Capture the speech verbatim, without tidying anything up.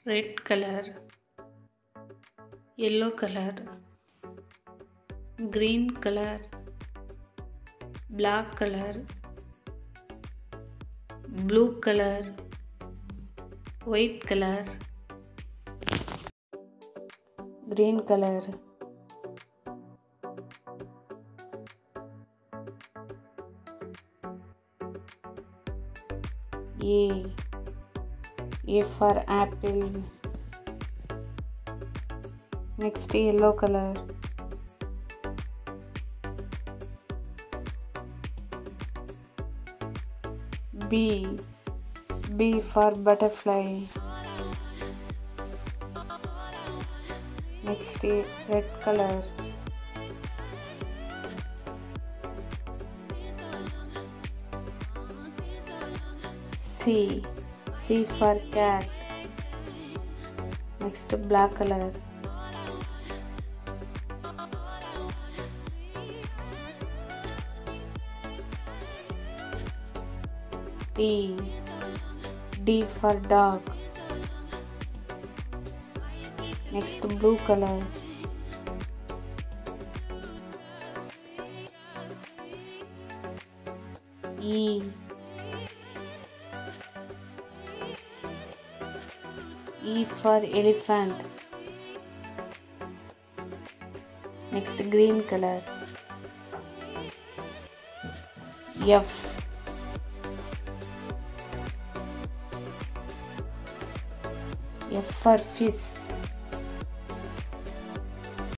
red color, yellow color, green color, black color, blue color, white color, green color, A. A for apple. Next, yellow color. B. B for butterfly. Next, red color. C. C for cat. Next, black color. D. D for dog. Next, blue color. E. E for elephant. Next, green color. F. F for fish.